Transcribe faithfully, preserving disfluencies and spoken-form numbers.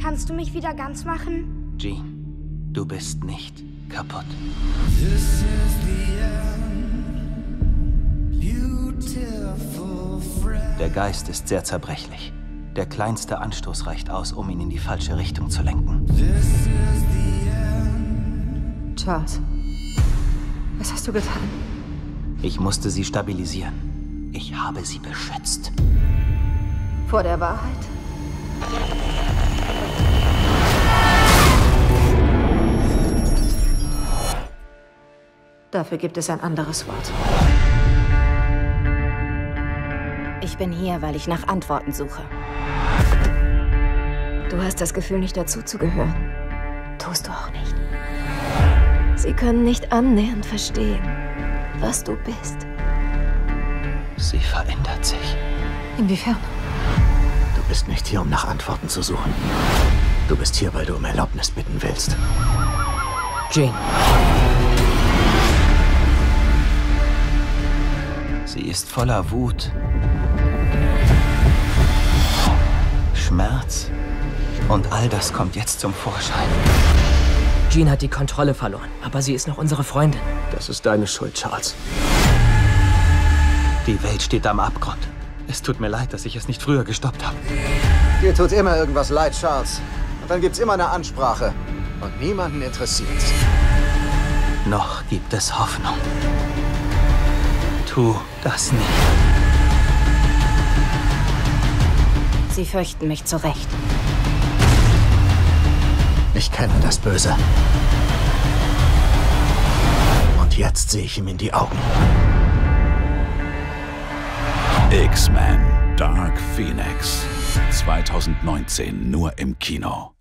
Kannst du mich wieder ganz machen? Jean, du bist nicht kaputt. Der Geist ist sehr zerbrechlich. Der kleinste Anstoß reicht aus, um ihn in die falsche Richtung zu lenken. Charles, was hast du getan? Ich musste sie stabilisieren. Ich habe sie beschützt. Vor der Wahrheit? Dafür gibt es ein anderes Wort. Ich bin hier, weil ich nach Antworten suche. Du hast das Gefühl, nicht dazuzugehören. Tust du auch nicht. Sie können nicht annähernd verstehen, was du bist. Sie verändert sich. Inwiefern? Du bist nicht hier, um nach Antworten zu suchen. Du bist hier, weil du um Erlaubnis bitten willst. Jean. Sie ist voller Wut, Schmerz und all das kommt jetzt zum Vorschein. Jean hat die Kontrolle verloren, aber sie ist noch unsere Freundin. Das ist deine Schuld, Charles. Die Welt steht am Abgrund. Es tut mir leid, dass ich es nicht früher gestoppt habe. Dir tut immer irgendwas leid, Charles. Und dann gibt's immer eine Ansprache. Und niemanden interessiert's. Noch gibt es Hoffnung. Tu das nicht. Sie fürchten mich zu Recht. Ich kenne das Böse. Und jetzt sehe ich ihm in die Augen. X-Men Dark Phoenix. zweitausendneunzehn nur im Kino.